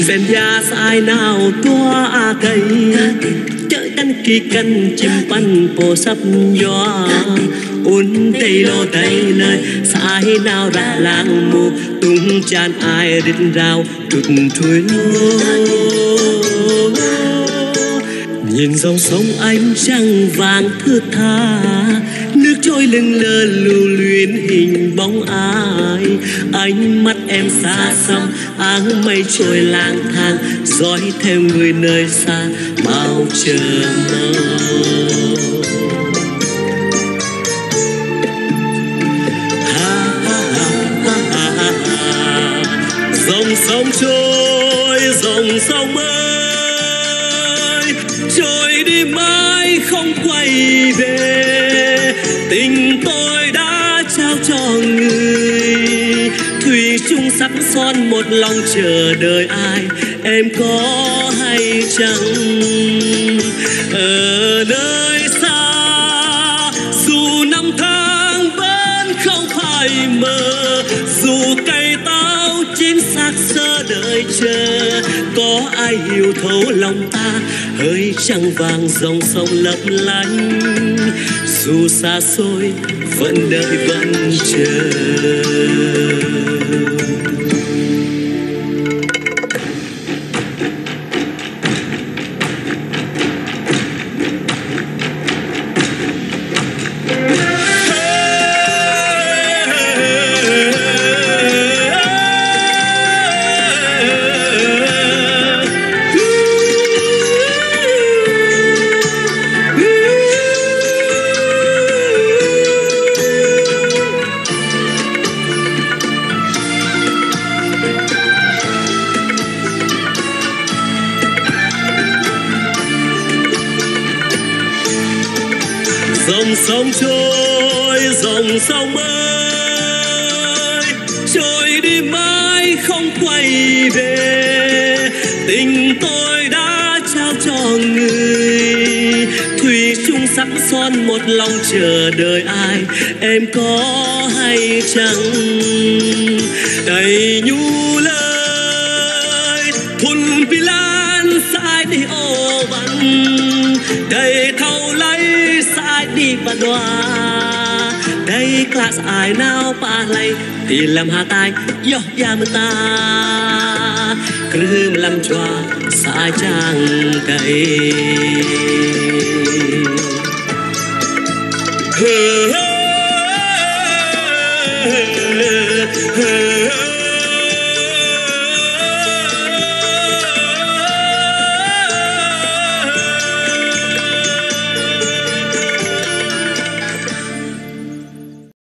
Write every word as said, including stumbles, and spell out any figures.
bên gia sai nào tua cây chợ căn kỳ căn chim pan po sắp gió un tây lô tây nơi sai nào ra làng mù tung chan ai rít rào trục chuối lô nhìn dòng sông ánh trăng vàng thướt tha nước trôi lưng lơ lưu luyến hình bóng ai ánh mắt em xa xăm áng mây trôi lang thang dõi theo người nơi xa bao chờ mơ ha, ha, ha, ha, ha, ha. Dòng sông trôi dòng sông ơi trôi đi mãi không quay về tình tôi đã trao cho người thủy chung sắc son một lòng chờ đợi ai em có hay chăng ở nơi xa dù năm tháng vẫn không phải mơ dù cây táo chín xác sơ đợi chờ có ai hiểu thấu lòng ta hơi trăng vàng dòng sông lấp lánh dù xa xôi vẫn đợi vẫn chờ. Dòng sông trôi dòng sông ơi trôi đi mãi không quay về tình tôi đã trao cho người thủy chung sắc son một lòng chờ đợi ai em có hay chăng đầy nhu lời thun pilan sai đi ô văn đầy thâu lấy sai đi bà đoà đây class ai nào pa lay thì làm hà tai yo ya mơ ta cứ làm choa sai chàng cây